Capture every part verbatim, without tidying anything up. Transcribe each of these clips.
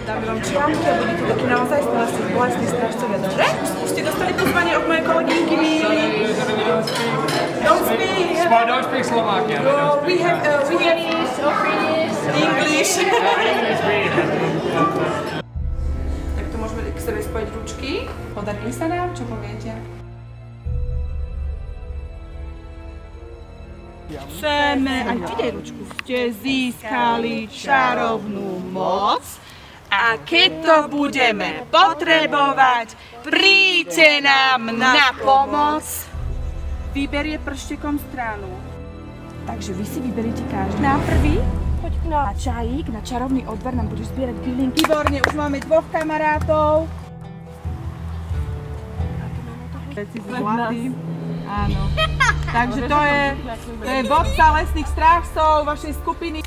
Dáme vám čiapky a budete takí naozaj vlastní strážcovia, dobre? Už ste dostali pozvanie od mojej kolegynky Míly. Don't speak. Well, don't speak Slovakian. No, we have, uh, we have English. Tak to môžeme k sebe spojiť ručky. Podarili sa nám, čo poviete? Chceme, aj vydej ručku, ste získali čarovnú moc a keď to budeme potrebovať, príďte nám na pomoc. Vyberie prštekom stranu. Takže vy si vyberiete každý. Na prvý, poď k nám na čajík, na čarovný odvar, nám budeš zbierať bylinky. Výborne, už máme dvoch kamarátov. Všetci zlatí. Áno. Takže to je, to je vodca lesných strážcov vašej skupiny.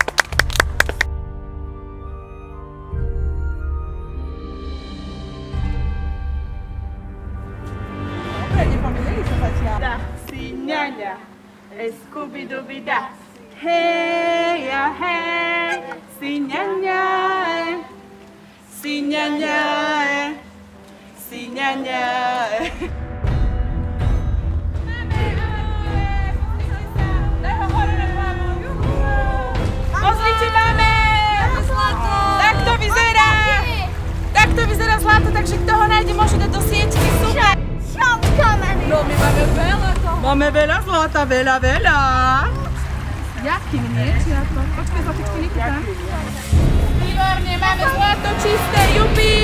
Dobre, nepomýlili sa zatiaľ. Da, si ňaňa, e skubi-dubi-da. Hej, a hej, si ňaňa, e, si ňaňa, e, si ňaňa, e. Pozrite, máme! Tak to vyzerá! Tak to vyzerá zlato, takže kto ho nájde, môže dať do siečky. Super! No, my máme veľa toho. Máme veľa zlata, veľa, veľa. Jakým nie? Počkaj, zlatičky, nikúta. Výborne, máme zlato čisté, jupi!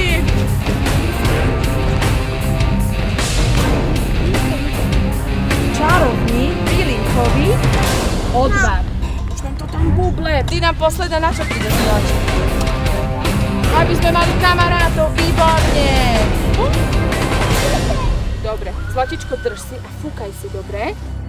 Čarovný, bylinkový odvar. Buble, ty nám posledná, na čo príde zlačo? Aby sme mali kamarátov, výborne! Dobre, zlatičko, drž si a fúkaj si, dobre?